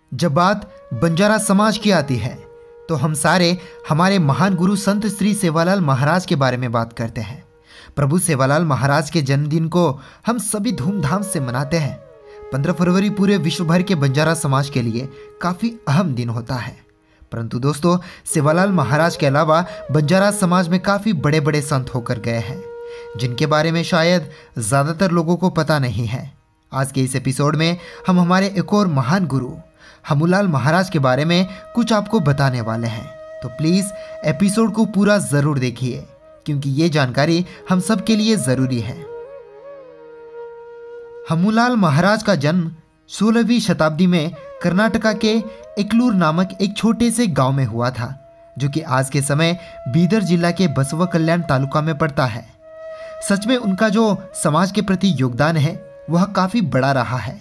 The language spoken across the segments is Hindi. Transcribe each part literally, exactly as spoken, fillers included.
जब बात बंजारा समाज की आती है तो हम सारे हमारे महान गुरु संत श्री सेवालाल महाराज के बारे में बात करते हैं। प्रभु सेवालाल महाराज के जन्मदिन को हम सभी धूमधाम से मनाते हैं। पंद्रह फरवरी पूरे विश्व भर के बंजारा समाज के लिए काफ़ी अहम दिन होता है। परंतु दोस्तों, सेवालाल महाराज के अलावा बंजारा समाज में काफ़ी बड़े बड़े संत होकर गए हैं, जिनके बारे में शायद ज़्यादातर लोगों को पता नहीं है। आज के इस एपिसोड में हम हमारे एक और महान गुरु हमूलाल महाराज के बारे में कुछ आपको बताने वाले हैं। तो प्लीज़ एपिसोड को पूरा ज़रूर देखिए, क्योंकि ये जानकारी हम सब के लिए ज़रूरी है। हमूलाल महाराज का जन्म सोलहवीं शताब्दी में कर्नाटका के एकलूर नामक एक छोटे से गांव में हुआ था, जो कि आज के समय बीदर जिला के बसवा कल्याण तालुका में पड़ता है। सच में उनका जो समाज के प्रति योगदान है वह काफ़ी बड़ा रहा है।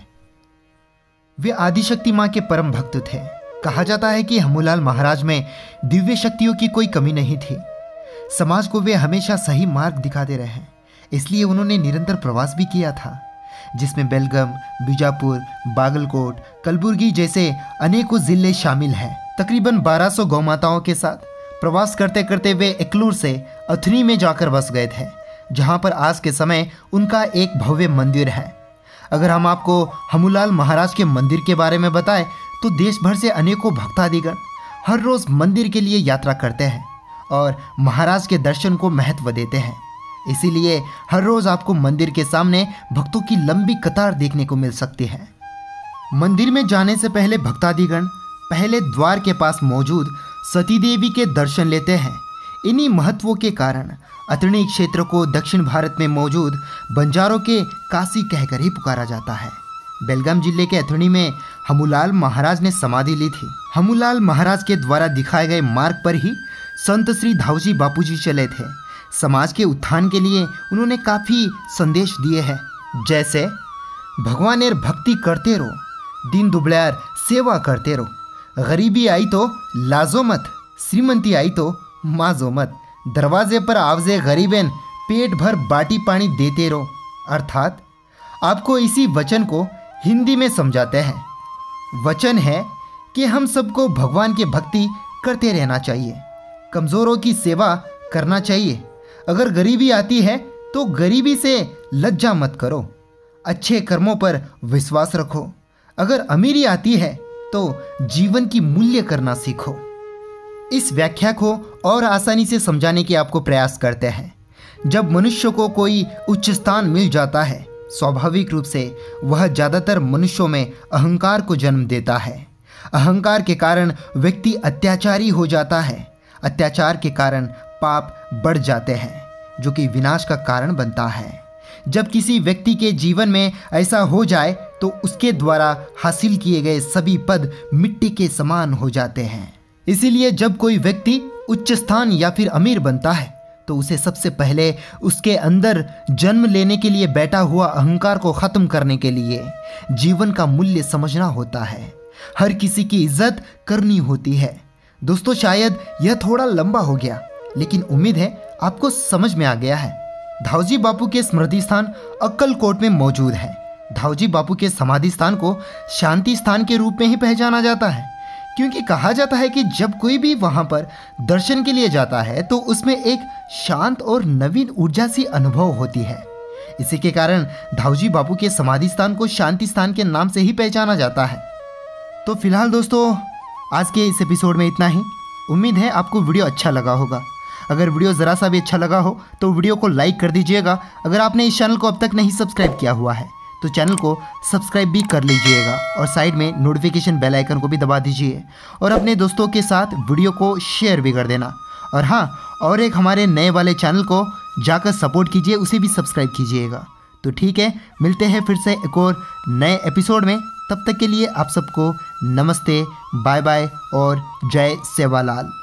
वे आदिशक्ति माँ के परम भक्त थे। कहा जाता है कि हमूलाल महाराज में दिव्य शक्तियों की कोई कमी नहीं थी। समाज को वे हमेशा सही मार्ग दिखाते रहे, इसलिए उन्होंने निरंतर प्रवास भी किया था, जिसमें बेलगाम, बीजापुर, बागलकोट, कलबुर्गी जैसे अनेकों जिले शामिल हैं। तकरीबन बारह सौ गौ माताओं के साथ प्रवास करते करते वे एकलूर से अथनी में जाकर बस गए थे, जहाँ पर आज के समय उनका एक भव्य मंदिर है। अगर हम आपको हमूलाल महाराज के मंदिर के बारे में बताएं तो देश भर से अनेकों भक्तादिगण हर रोज़ मंदिर के लिए यात्रा करते हैं और महाराज के दर्शन को महत्व देते हैं। इसीलिए हर रोज़ आपको मंदिर के सामने भक्तों की लंबी कतार देखने को मिल सकती है। मंदिर में जाने से पहले भक्तादिगण पहले द्वार के पास मौजूद सती देवी के दर्शन लेते हैं। इन्हीं महत्वों के कारण अतनी क्षेत्र को दक्षिण भारत में मौजूद बंजारों के काशी कहकर ही पुकारा जाता है। बेलगाम जिले के अतनी में हमूलाल महाराज ने समाधि ली थी। हमूलाल महाराज के द्वारा दिखाए गए मार्ग पर ही संत श्री धावजी बापूजी चले थे। समाज के उत्थान के लिए उन्होंने काफ़ी संदेश दिए हैं, जैसे भगवानेर भक्ति करते रहो, दीन दुबळ्यार सेवा करते रहो, गरीबी आई तो लाजो मत, श्रीमंती आई तो माजो मत, दरवाजे पर आवजे गरीबेन पेट भर बाटी पानी देते रहो। अर्थात आपको इसी वचन को हिंदी में समझाते हैं। वचन है कि हम सबको भगवान की भक्ति करते रहना चाहिए, कमज़ोरों की सेवा करना चाहिए। अगर गरीबी आती है तो गरीबी से लज्जा मत करो, अच्छे कर्मों पर विश्वास रखो। अगर अमीरी आती है तो जीवन की मूल्य करना सीखो। इस व्याख्या को और आसानी से समझाने की आपको प्रयास करते हैं। जब मनुष्य को कोई उच्च स्थान मिल जाता है, स्वाभाविक रूप से वह ज़्यादातर मनुष्यों में अहंकार को जन्म देता है। अहंकार के कारण व्यक्ति अत्याचारी हो जाता है। अत्याचार के कारण पाप बढ़ जाते हैं, जो कि विनाश का कारण बनता है। जब किसी व्यक्ति के जीवन में ऐसा हो जाए तो उसके द्वारा हासिल किए गए सभी पद मिट्टी के समान हो जाते हैं। इसीलिए जब कोई व्यक्ति उच्च स्थान या फिर अमीर बनता है तो उसे सबसे पहले उसके अंदर जन्म लेने के लिए बैठा हुआ अहंकार को ख़त्म करने के लिए जीवन का मूल्य समझना होता है। हर किसी की इज्जत करनी होती है। दोस्तों, शायद यह थोड़ा लंबा हो गया, लेकिन उम्मीद है आपको समझ में आ गया है। धावजी बापू के स्मृति स्थान अक्कलकोट में मौजूद है। धावजी बापू के समाधि स्थान को शांति स्थान के रूप में ही पहचाना जाता है, क्योंकि कहा जाता है कि जब कोई भी वहाँ पर दर्शन के लिए जाता है तो उसमें एक शांत और नवीन ऊर्जा सी अनुभव होती है। इसी के कारण धावजी बापू के समाधि स्थान को शांति स्थान के नाम से ही पहचाना जाता है। तो फिलहाल दोस्तों, आज के इस एपिसोड में इतना ही। उम्मीद है आपको वीडियो अच्छा लगा होगा। अगर वीडियो ज़रा सा भी अच्छा लगा हो तो वीडियो को लाइक कर दीजिएगा। अगर आपने इस चैनल को अब तक नहीं सब्सक्राइब किया हुआ है तो चैनल को सब्सक्राइब भी कर लीजिएगा और साइड में नोटिफिकेशन बेल आइकन को भी दबा दीजिए और अपने दोस्तों के साथ वीडियो को शेयर भी कर देना। और हाँ, और एक हमारे नए वाले चैनल को जाकर सपोर्ट कीजिए, उसे भी सब्सक्राइब कीजिएगा। तो ठीक है, मिलते हैं फिर से एक और नए एपिसोड में। तब तक के लिए आप सबको नमस्ते, बाय बाय और जय सेवालाल।